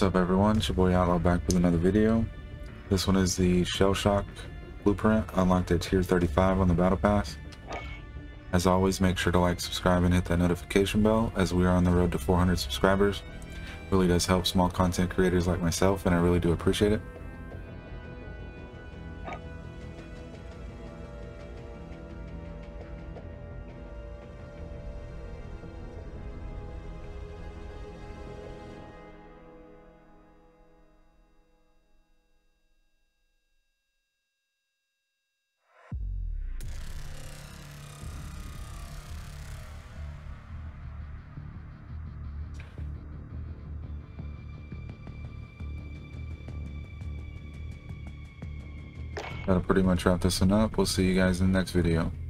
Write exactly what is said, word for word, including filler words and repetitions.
up, everyone? It's your boy Outlaw back with another video. This one is the Shell Shock Blueprint, unlocked at tier thirty-five on the Battle Pass. As always, make sure to like, subscribe, and hit that notification bell as we are on the road to four hundred subscribers. Really does help small content creators like myself, and I really do appreciate it. That'll pretty much wrap this one up. We'll see you guys in the next video.